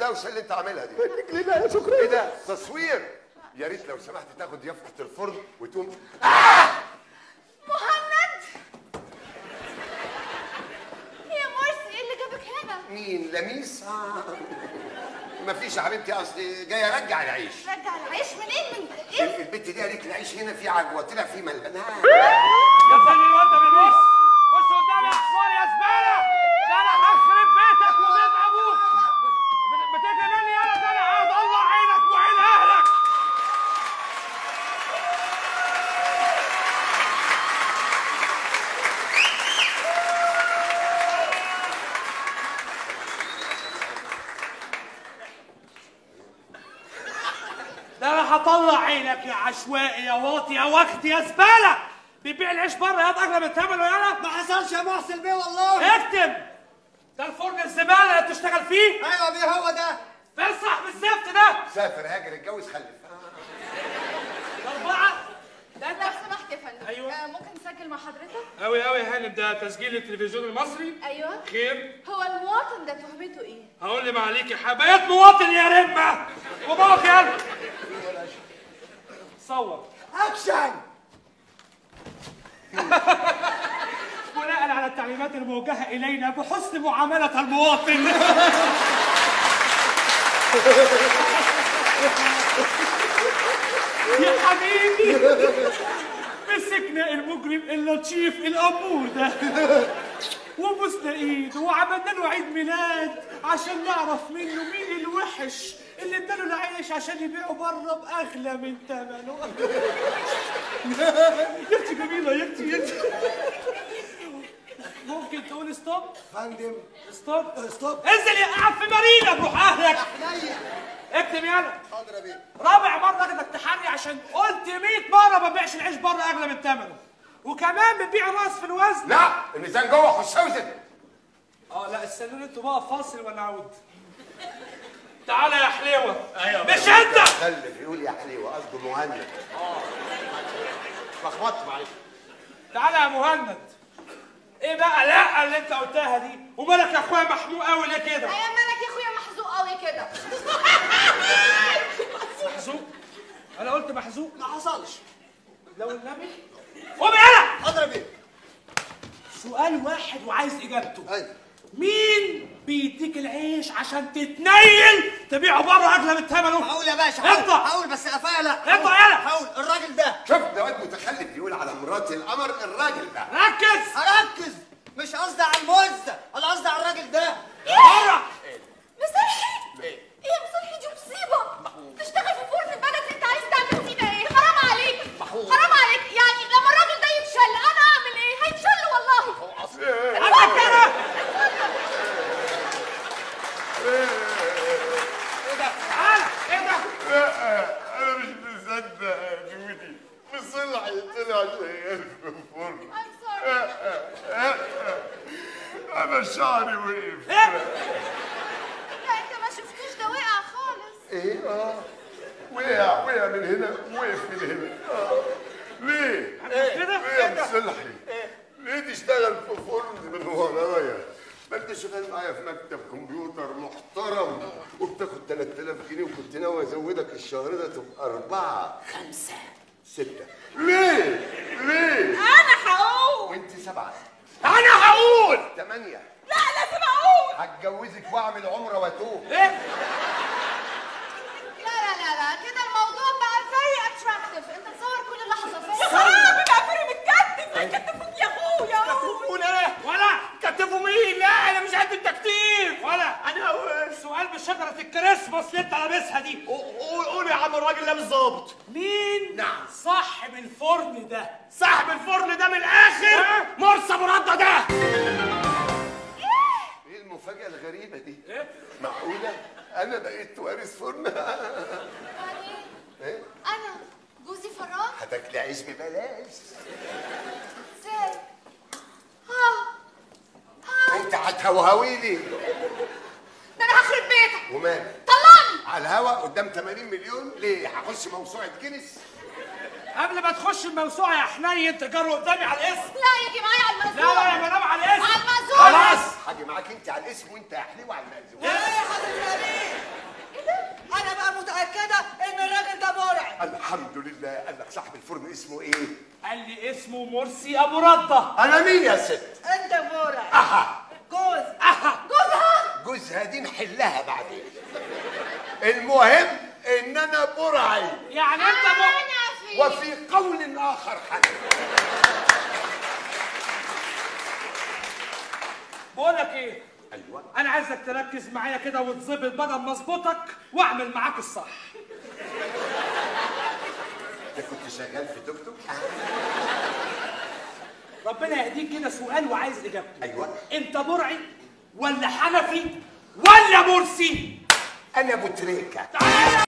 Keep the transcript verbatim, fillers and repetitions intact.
الدوشه اللي انت عاملها دي؟ منك لله يا شكري. ايه ده؟ تصوير؟ يا ريت لو سمحت تاخد يافطه الفرن وتقوم. آه! مهند يا مرسي، ايه اللي جابك هنا؟ مين؟ لميس؟ آه. مفيش يا حبيبتي، اصلي جاي ارجع العيش. رجع العيش منين؟ من ايه؟ البت دي قالت العيش هنا فيه عجوه، طلع فيه ملبن. يا فندم انت بالنص، خش قدامي يا حصار يا زباله، ده انا هخرب بيتك وبيت ابوك. بتجري مني يالا، ده انا هطلع عينك وعين اهلك. ده انا هطلع عينك يا عشوائي يا واطي يا وقت يا زباله. بيبيع العيش بره يا اغلى من ثمنه يالا. ما حصلش يا محسن بيه والله. اكتب. ده الفرن الزباله اللي بتشتغل فيه؟ ايوه بيه هو ده. فين صاحب الزفت ده؟ سافر هاجر اتجوز خلف. اربعه. ده لو سمحت يا فندم. أيوة. آه ممكن نسجل مع حضرتك؟ أوي أوي يا هانم، ده تسجيل التلفزيون المصري. ايوه. خير؟ هو المواطن ده تهمته ايه؟ هقول لي ما عليك يا حبايات مواطن يا رمة. وبابك يلا. صور. اكشن. بناء على التعليمات الموجهة إلينا بحسن معاملة المواطن. يا حبيبي مسكنا المجرم اللطيف الأمور ده وبوسنا ايده وعملنا له عيد ميلاد عشان نعرف منه مين الوحش اللي اداله العيش عشان يبيعه بره باغلى من ثمنه. يا اختي جميله يا اختي يا اختي. ممكن تقول ستوب؟ فندم ستوب ستوب. انزل يا قاعد في مارينا بروح اهلك. اكتب يلا. حاضر يا بيه. رابع مره اخدك تحري عشان قلت مية مره ما ببيعش العيش بره اغلى من ثمنه، وكمان بتبيع راس في الوزن. لا الميزان جوه، خش اوزن. اه لا استنوني انتوا بقى فاصل ولا عود. تعالى يا حليوه. ايوه مش انت. خلف يقول يا حليوه، قصده مهند. اه لخبطت معلش. تعالى يا مهند. ايه بقى لا اللي انت قلتها دي؟ ومالك يا اخويا محموق قوي ليه كده؟ ايوه مالك يا اخويا محزوق قوي كده؟ محزوق؟ انا قلت محزوق؟ ما حصلش. لو النبي قوم يلا. حاضر يا بيه. سؤال واحد وعايز اجابته. ايوه. مين بيديك العيش عشان تتنيل تبيعه بره اغلى من ثمنه؟ هقول يا باشا. هقول. اطلع. هقول بس قفايا لا. اطلع يلا. هقول الراجل ده. شوف ده واد متخلف بيقول على مرات القمر الراجل ده. ركز. هركز. مش قصدي على الموزة، انا قصدي على الراجل ده. بره. مصلحي؟ ايه يا مصلحي دي مصيبه. تشتغل في فرن البلد، انت عايز تعمل فينا ايه؟ حرام عليك. حرام عليك، يعني لما الراجل ده يتشل انا اعمل ايه؟ هيتشل والله. هو اصل ايه؟ ايه ده؟ تعالى ايه ده؟ لا انا مش مصدق يا جودي، مصلحي طلع شغال في الفرن. I'm sorry. انا شعري وقف. لا انت ما شفتوش، ده وقع خالص. ايه اه وقع وقع من هنا وقف من هنا. اه ليه؟ كده؟ ليه يا مصلحي؟ ليه تشتغل في فرن من ورايا؟ ما انت شغال معايا في مكتب كمبيوتر محترم وبتاخد ثلاثة آلاف جنيه، وكنت ناوي ازودك الشهر ده تبقى أربعة خمسة ستة. ليه؟ ليه؟ انا هقول. وانت سبعة. انا هقول. ثمانية. لا لازم اقول. هتجوزك واعمل عمرة واتوب. ايه؟ لا لا لا لا كده الموضوع بقى very attractive. انت تصور كل لحظه. يا خرابي بقى فري متكتف. هيكتفوك يا اخويا. كتفونا ايه؟ ولا كتفوا مين؟ لا انا مش قد التكتيف. ولا انا هقول سؤال بشجره الكريسماس اللي انت لابسها دي. قول قول يا عم الراجل ده بالظبط. مين؟ نعم. صاحب الفرن ده. صاحب الفرن ده من الاخر مرسى مرده ده. ايه المفاجأة الغريبة دي؟ ايه؟ معقولة؟ أنا بقيت وارث فرن؟ يعني ايه؟ انا جوزي فراغ. هتاكلي عيش ببلاش. ازاي؟ ها ها انت هتهوهوي لي. ده انا هخرب بيتك. ومال؟ طلعني. على الهوا قدام ثمانين مليون؟ ليه؟ هخش موسوعة جينيس؟ قبل ما تخش الموسوعه يا حنين تجروا قدامي على الاسم. لا يجي معايا على لا المزوق. لا يا مدام على الاسم. على المزوق. خلاص. هاجي معاك انت على الاسم وانت يا حليوة على المأذون. ايه يا حضرة النبي؟ الحمد لله. قال لك صاحب الفرن اسمه ايه؟ قال لي اسمه مرسي ابو رده. انا مين يا ست؟ انت بورع. اها جوز. اها جوزها جوزها دي نحلها بعدين. المهم ان انا برعي. يعني انت ب... انا في وفي قول اخر حنفي. بقول لك ايه؟ ايوه انا عايزك تركز معايا كده وتظبط بدل ما اظبطك واعمل معاك الصح. انت كنت شغال في توك توك؟ ربنا يهديك كده سؤال وعايز اجابته. ايوه. انت برعي ولا حنفي ولا مرسي؟ انا ابو تريكه. تعالى